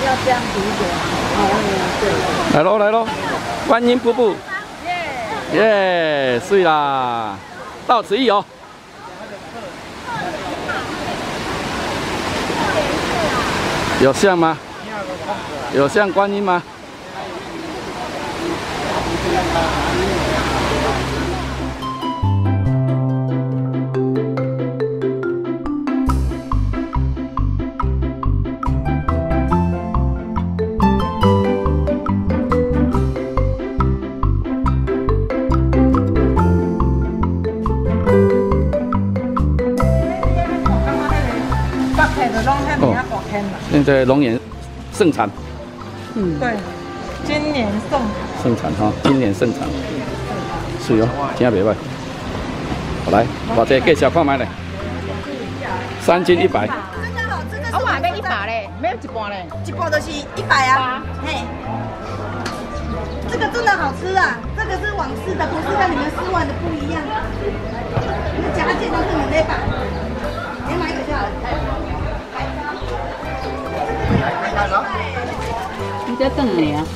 要这样子一点。哦，对。 来喽来喽，观音瀑布，耶，水啦，到此一游。有像吗？有像观音吗？现在龙眼盛产， 对，今年盛产哈，今年盛产，是哦，真袂歹。来，我这介绍看卖咧，3斤100。 真的好，这个我买个100嘞，没有一半嘞， 一包就是100啊，嘿。这个真的好吃啊，这个是网式的，不是跟你们4万的不一样。你们加件都是你那把，你买一个就好了。 你这等你啊？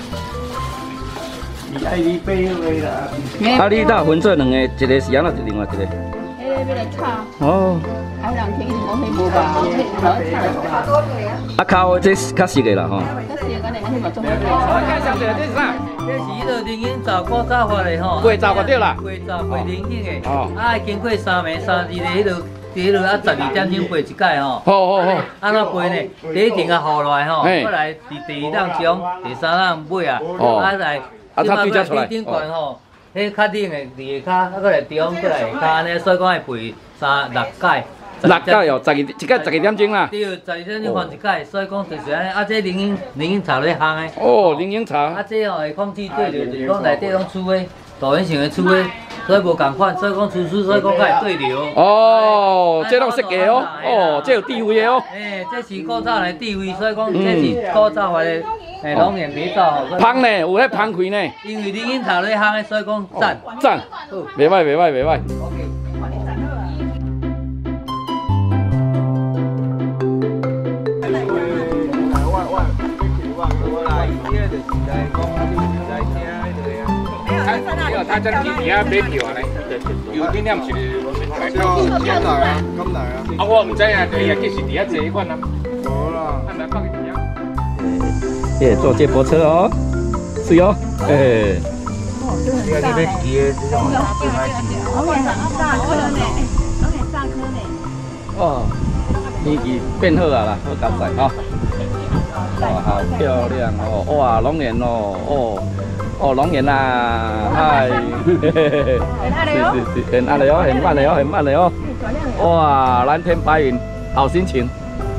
你搭分做两个，一个是安怎，另外一个？ 要来炒。 哦。 啊，人听伊讲迄无吧？ 啊，烤这较熟个啦吼。 我介绍一下，这是啥？这是迄个灵隐枣古早发的吼。 过早对啦。 过早过灵隐的。 哦。 啊，经过3暝3日的迄个。第迄啊12点钟飞一届吼， 好， 安怎飞呢？第一天啊下落来吼，过来第2档上，第3档尾啊，啊来， 啊它对才出来， 顶悬吼，迄较冷的2个骹，过来中，过来下安尼，所以讲会飞6届。 6届哦，12点钟啦。 对，12点钟放一届，所以讲就是安尼。啊，这灵隐茶咧香的。 哦，灵隐茶。 啊，这吼会空气对流，就是讲内底拢厝的。大圆形的厝诶，所以无共款，所以讲厨师所以讲较会对流。 哦，这拢设计哦，哦，这有地位的哦。 这是古早的地位，所以讲这是古早的龙眼皮皂。 香呢，有迄香开呢。 因为灵隐头咧香的，所以讲赞。 袂歹。 他真天而家買票啊你，有啲念是買票咁嚟啊。啊，我唔知啊，第日幾時第一隻款啊？冇啦，係咪放佢點樣？ 耶，坐接驳車哦，是哦，哎。 哦，这很大哎。龙眼很大颗呢，龙眼大颗呢。 哦，天氣變好啊啦，好加載啊！哇，好漂亮哦！哇，龍眼哦，哦，龍眼啊，嗨，是，很暗的哦，很慢的哦。哇，藍天白雲，好心情。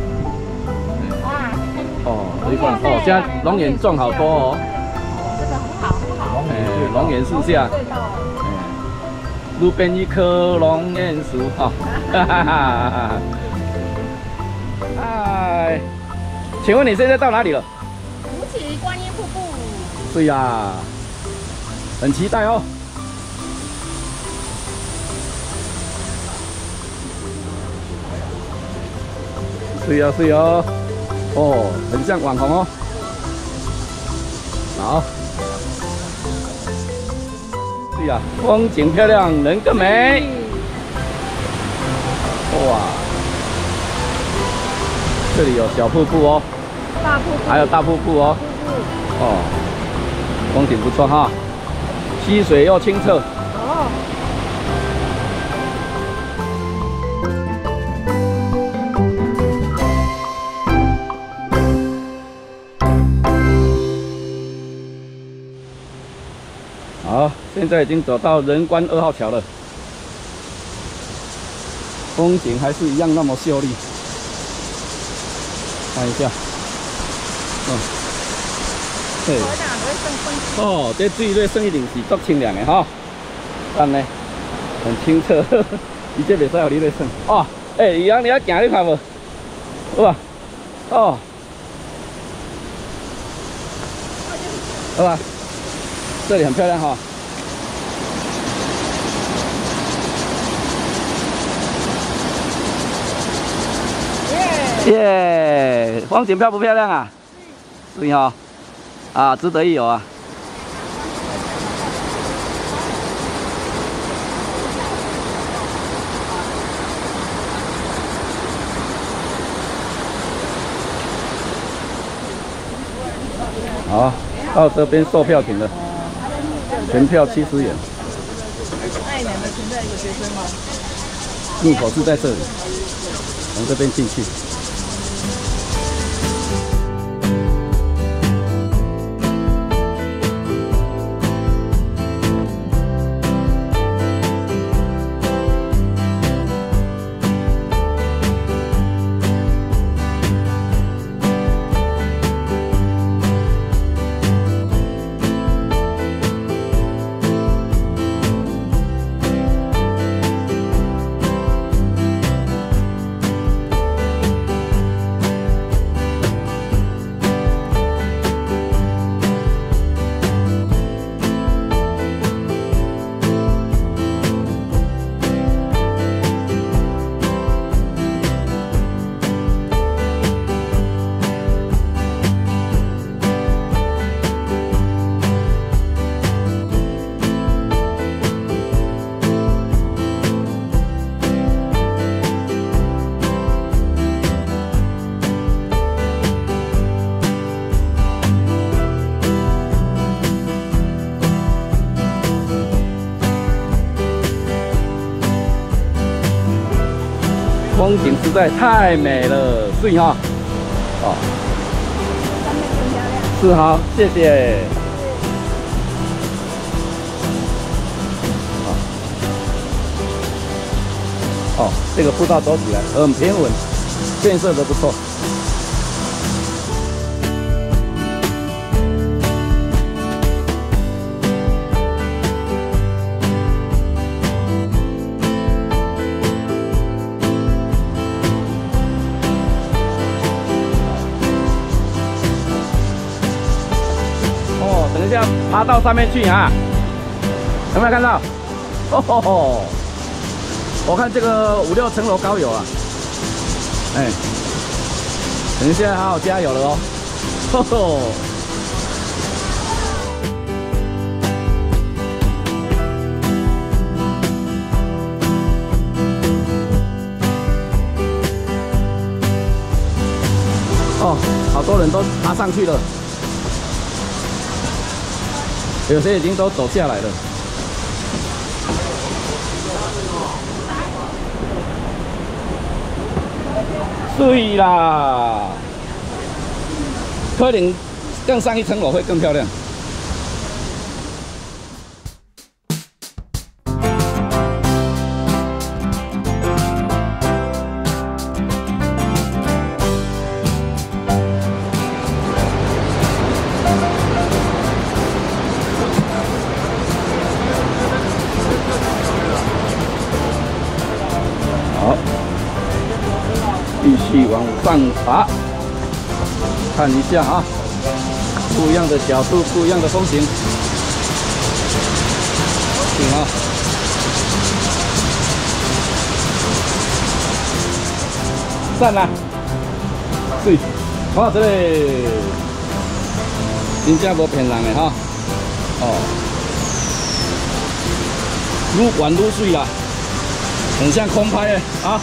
哦，你看，哦，现在龍眼種好多哦。 这个很好。 龍眼樹下，路邊一棵龍眼樹哈，哈哈哈。嗨，请问你现在到哪里了？ 吴起观音瀑布。 对呀，很期待哦。对哦，哦，很像网红哦。好。对呀，风景漂亮，人更美。哇，这里有小瀑布哦， 大瀑布， 还有大瀑布哦。哦，风景不错哈，溪水又清澈。 哦。 好，现在已经走到仁关2号桥了，风景还是一样那么秀丽。看一下，对，哦，这水咧算一定是足清凉的哈，但呢，很清澈，伊这袂使互你咧算。哦，伊阳你要行你看无？有吧？哦，好吧，这里很漂亮哈。耶，风景漂不漂亮啊？ 水哈，啊，值得一游啊。好，到这边售票亭了，全票70元。 那你们存在一个学生吗？ 入口是在这里，从这边进去。风景实在太美了，所以哈，哦，是好，谢谢。哦，这个步道走起来很平稳，建设的不错。等一下爬到上面去啊！有没有看到？哦吼吼！我看这个5、6层楼高有啊！哎，等一下好好加油了哦！吼吼！哦，好多人都爬上去了。有些已经都走下来了。对啦，可能更上一层楼会更漂亮。继续往上爬，看一下啊，不一样的角度，不一样的风景，行啊！赞啦！对，哇，这里真正无骗人的哈，哦，愈玩愈水啦，很像空拍的啊。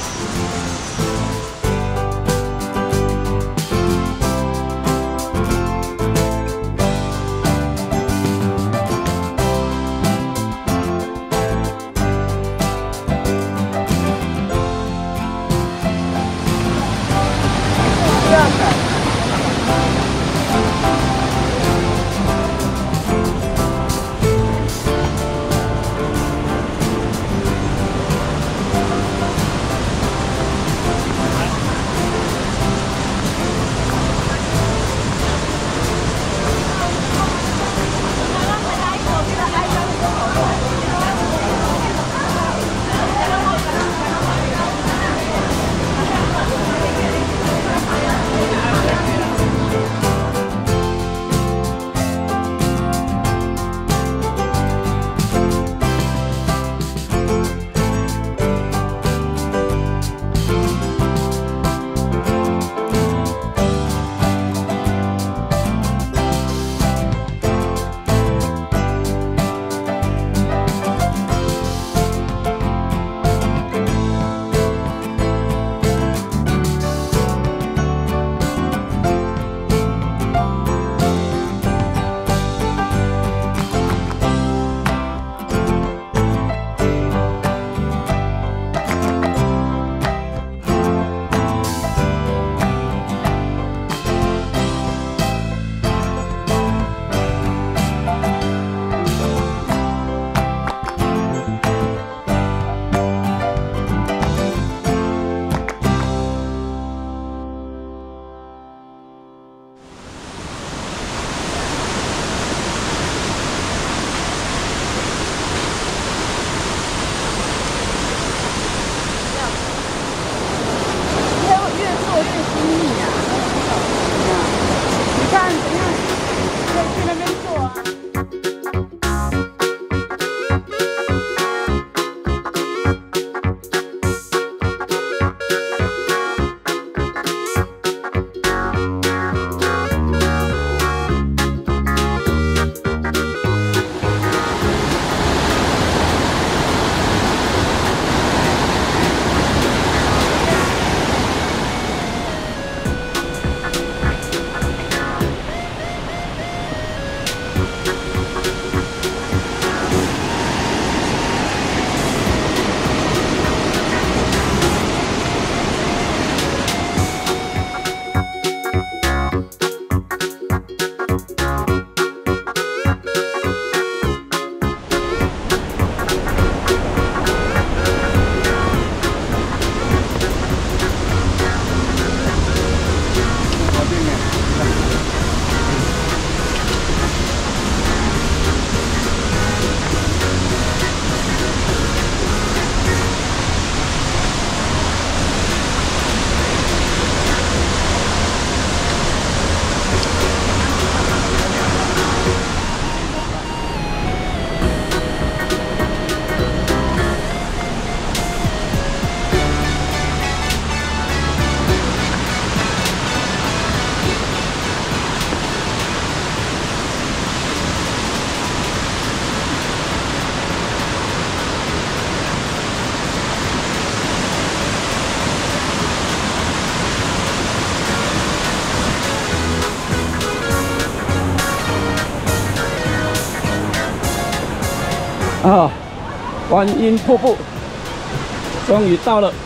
啊，观音瀑布终于到了，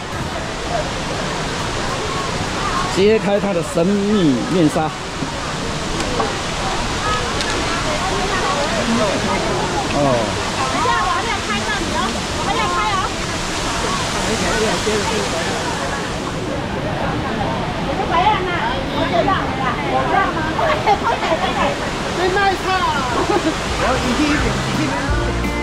揭开它的神秘面纱。哦。 等一下，我还没有拍到你哦，我还没有拍哦。我是白人呐，我知道，我知道吗？真卖菜。我一起一起。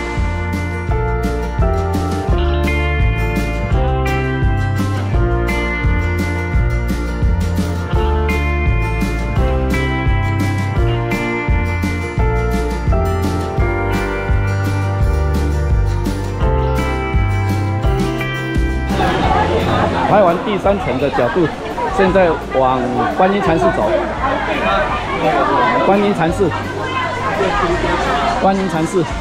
拍完第3层的角度，现在往观音禅寺走。观音禅寺，观音禅寺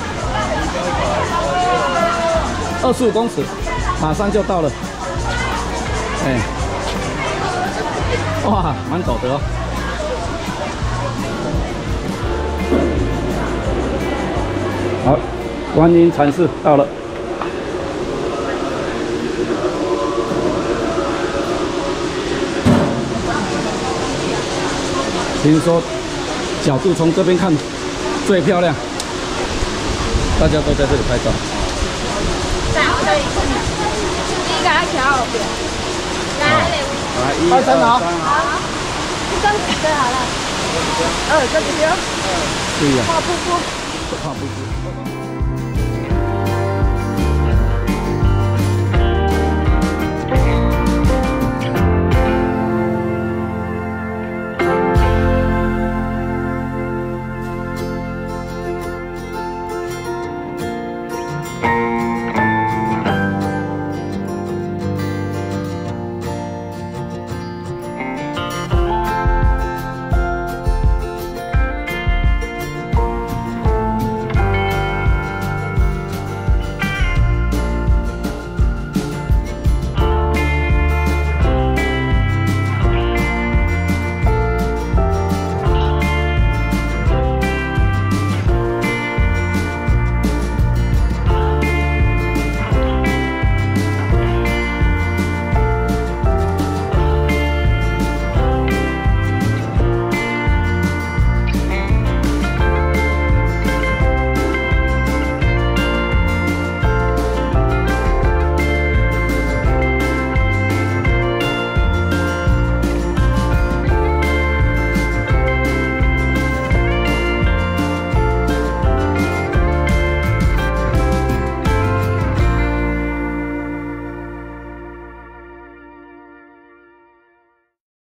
，25公尺，马上就到了。哎，哇，蛮陡的哦。好，观音禅寺到了。 听说角度从这边看最漂亮，大家都在这里拍照。 你赶快调后边。 来，1、2、3，好。 好，这样子对好了。这几边。 对呀。 画瀑布。 画瀑布。